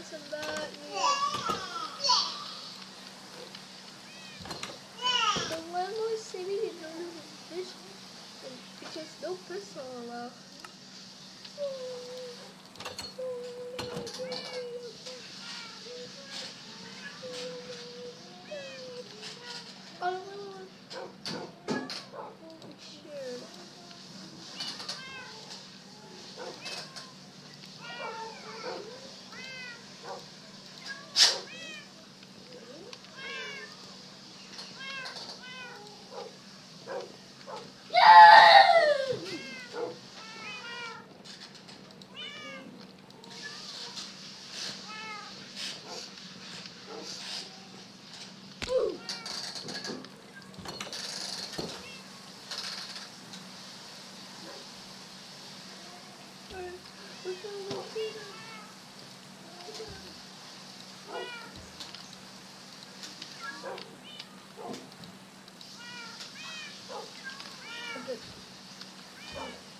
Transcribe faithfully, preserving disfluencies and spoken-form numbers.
That's a bad news. The landlord said he didn't know this was fish because no fish are allowed. Oh, no, no, no. Holy shit. Okay.